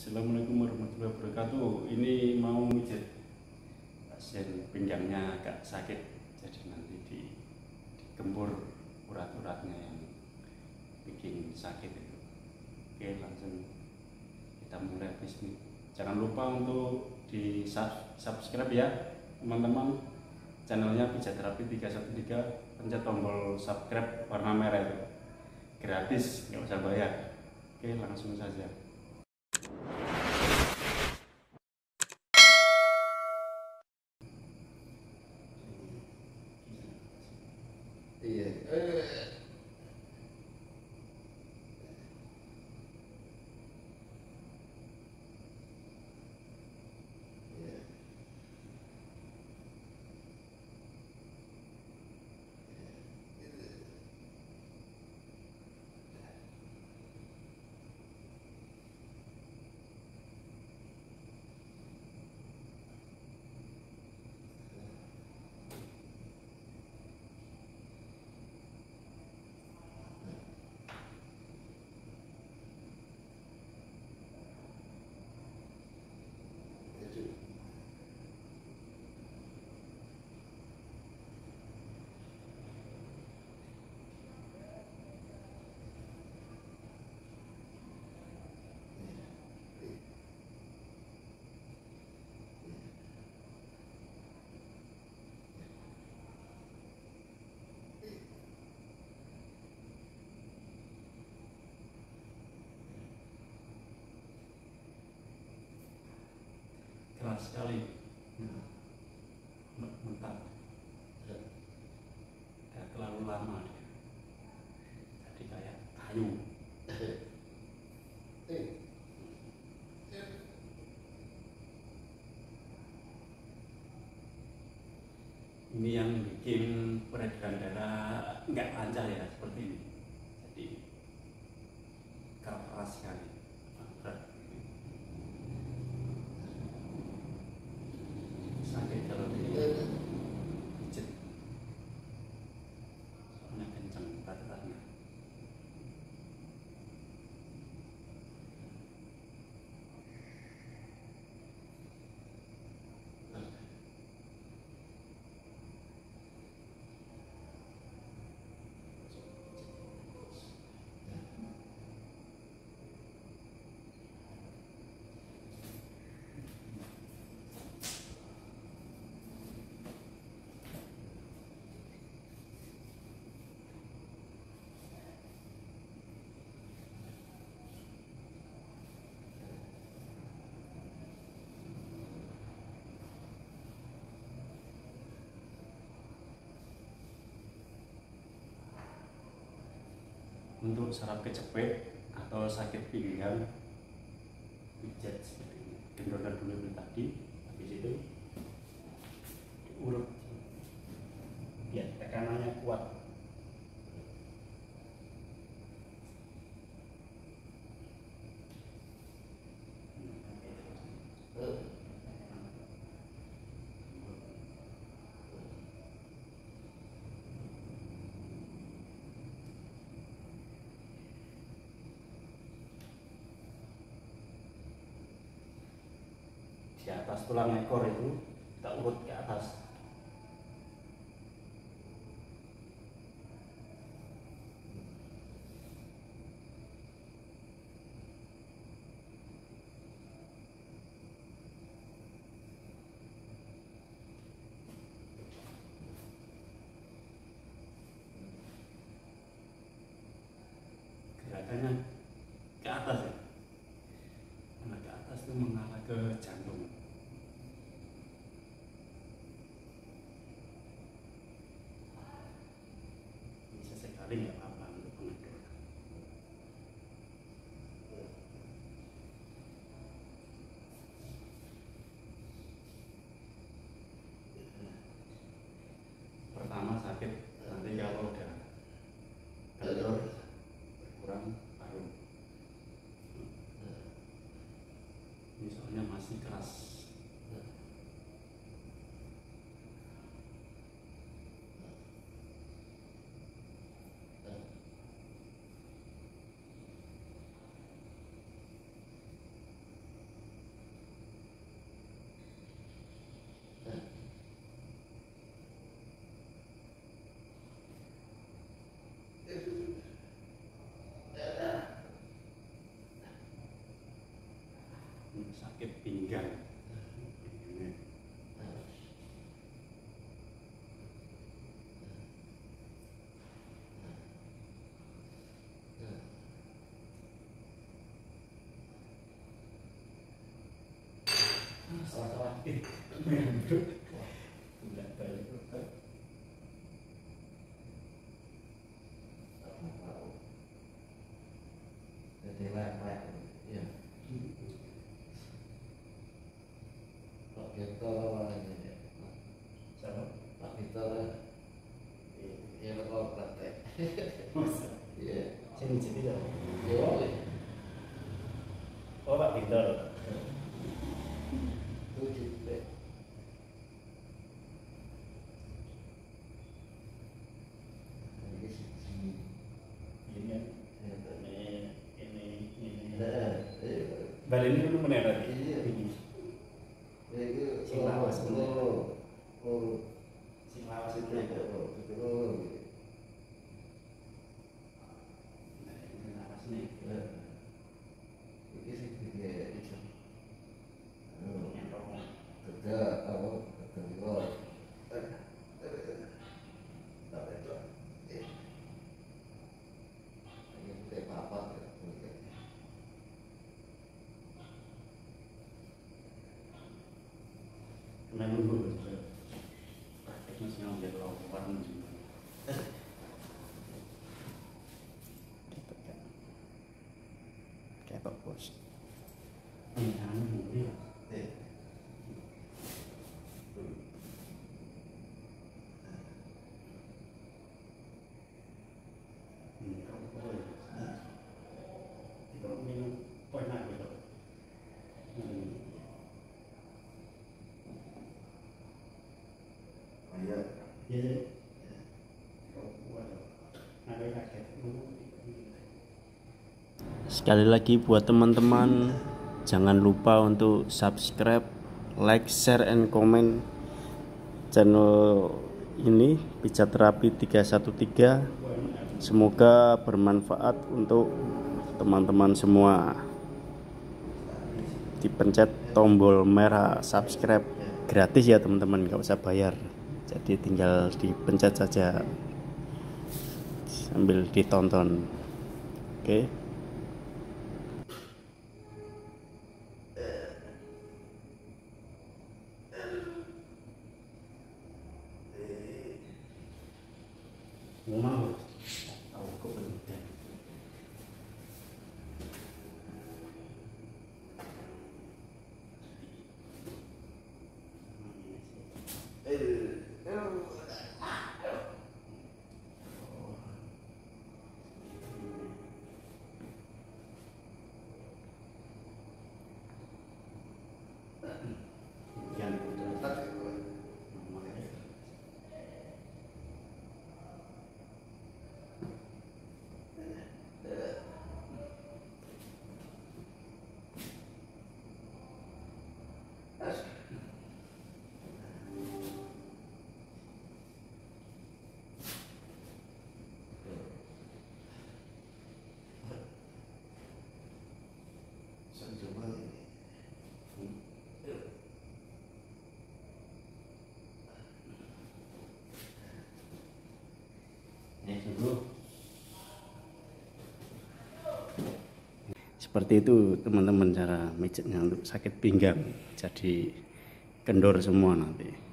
Assalamualaikum warahmatullahi wabarakatuh. Ini mau mijit pasien pinggangnya agak sakit, jadi nanti digempur urat-uratnya yang bikin sakit itu. Oke, langsung kita mulai bisnis. Jangan lupa untuk di subscribe ya teman-teman, channelnya Pijat Terapi 313. Pencet tombol subscribe warna merah itu, gratis, nggak usah bayar. Oke, langsung saja. Iya. Keras sekali, mentah, udah terlalu lama dia, jadi kayak kayu. Ini yang bikin peredaran darah nggak lancar ya, seperti ini. Jadi keras sekali. Sakit kalau dipijit, soalnya kenceng urat-uratnya. Untuk saraf kejepit atau sakit pinggang, pijat seperti ini. Gendongkan dulu yang tadi, habis itu diurut biar tekanannya kuat. Di atas tulang ekor itu kita urut ke atas. Gerakannya ke atas ya, karena ke atas itu mengarah ke jantung. Bisa sekali nggak apa-apa untuk pengendor. Pertama sakit, nanti kalau udah kendor kurang baru. Ini soalnya masih keras. sakit pinggang. Salah-salah. Tidak balik. Jadi lek-lek, ya. Pak Gito ini, Siapa? Pak Gito, ya kalau praktek, Masa? ya, Sini ya. ya, Oh, Pak Pintar. itu juga. Ini sih, Ini kan. Ini. ya, Balik ini dulu mana tadi? Iya. Ini. itu, Sing lawas bener. oh, Sing lawas itu. betul. Nah, ini lawas nih. Ini sih juga itu. Yang rokok. Kerja apa? Kerja apa itu? Ini kayak apa? Memang dulu. Prakteknya sih ngambil warna juga. Kayak Pak Bos. Ini anu mungkin. Sekali lagi buat teman-teman, jangan lupa untuk subscribe, like, share, and comment channel ini Pijat Terapi 313. Semoga bermanfaat untuk teman-teman semua. Dipencet tombol merah subscribe, gratis ya teman-teman, nggak usah bayar. Jadi tinggal dipencet saja sambil ditonton. Oke. Mau tahu kok penting. Seperti itu teman-teman cara mijitnya untuk sakit pinggang, jadi kendor semua nanti.